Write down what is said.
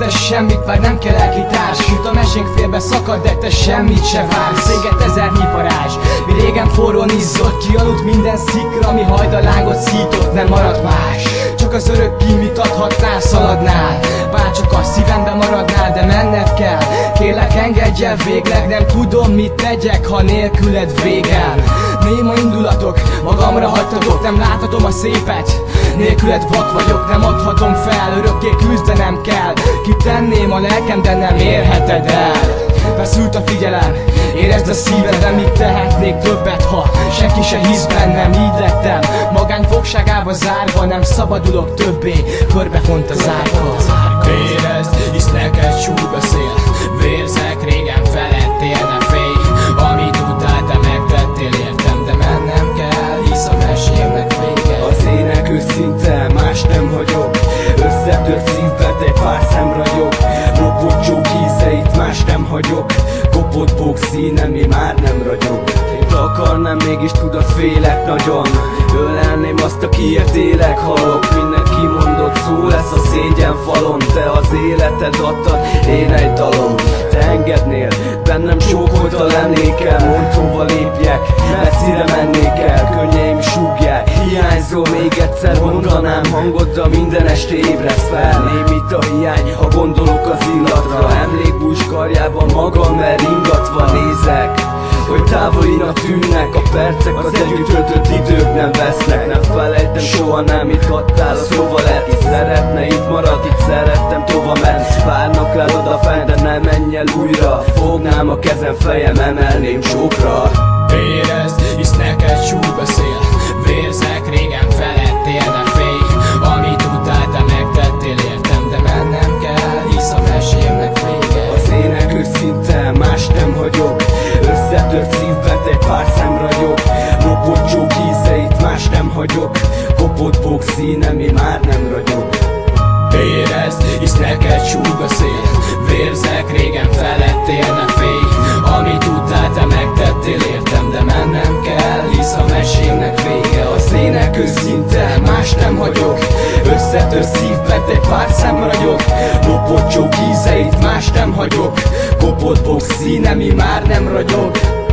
te semmit, már nem kell elkitárs. Jut a mesénk félbe szakad, de te semmit se vársz. Éget ezernyi parázs, mi régen forrón izzott. Kialudt minden szikra, mi hajdalágot szított. Nem maradt más, csak az örök kimit adhatnál, szaladnál. Bárcsak a szívembe maradnál, de menned kell. Kérlek engedj el végleg, nem tudom mit tegyek, ha nélküled végel. Néma indulatok, magamra hagytatok, nem láthatom a szépet. Nélküled vak vagyok, nem adhatom fel, örökké küzdenem kell. Kitenném a lelkem, de nem érheted el. Feszült a figyelem, érezd a szívedben, mit tehetnék többet, ha senki se hisz bennem. Így lettem, magány fogságába zárva, nem szabadulok többé, körbefont az árka. Érezd, hisz neked súly beszél, vérzek, régen felettél, ne félj. Amit tudtál, te megtettél, értem, de mennem kell, hisz a mesémnek vége. Az ének őszinte, más nem hagyok. Összetört szívben egy pár szem ragyog. Lopott csók ízeit, más nem hagyok. Kopott bók színem, mi már nem ragyog. Én akarnám, mégis tudod, félek nagyon. Ölelném azt, akiért élek, halok. Minden kimondott szó lesz a szégyen falon. Te az életed adtad, én egy dalom. Te engednél, bennem csókolta lennék el. Mondd, hova lépjek, messzire mennék el. Könnyeim súgják, hiányzol még egyszer. Mondanám hangoddal, minden este ébredsz fel. Némít a hiány, ha gondolok az illatra. Emlékbús karjában magam ringatva nézek, hogy távolinak tűnnek a percek, az együtt töltött idők nem vesznek. Nem felejtem soha, nem itt adtál a szóval. Itt szeretne, itt marad, itt szerettem, tova ment. Várnak rád odafent, de nem menj el újra. Fognám a kezem, fejem, emelném csókra. Érezd, hisz neked súly beszél, vérzek, régen felettél, ne félj. Amit tudtál, te megtettél, értem, de mennem kell, hisz a mesémnek vége. Az ének őszinte, más nem hagyok. Összetört szívben egy pár szem ragyog. Lopott csók ízeit, más nem hagyok. Kopott bók színem, mi már nem ragyog. Érezd, hisz neked súly beszél, vérzek, régen felettél, ne félj. Amit tudtál, te megtettél, értem, de mennem kell, hisz a mesémnek vége. Az ének őszinte, más nem hagyok. Összetört szívben egy pár szem ragyog. Lopott csók ízeit, más nem hagyok. Kopott bók színem, mi már nem ragyog.